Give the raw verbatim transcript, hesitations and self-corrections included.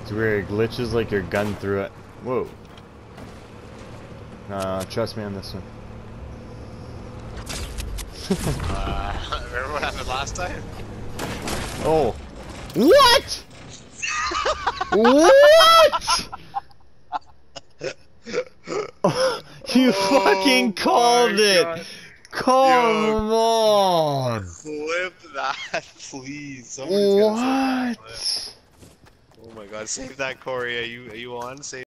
It's weird, it glitches like your gun through it. Whoa. Nah, trust me on this one. uh, remember what happened last time? Oh. What? What? You oh fucking called it! God. Come Yo, on! clip that, please. Somebody's gotta save that What? clip. Oh my God, save that, Corey. Are you are you on? Save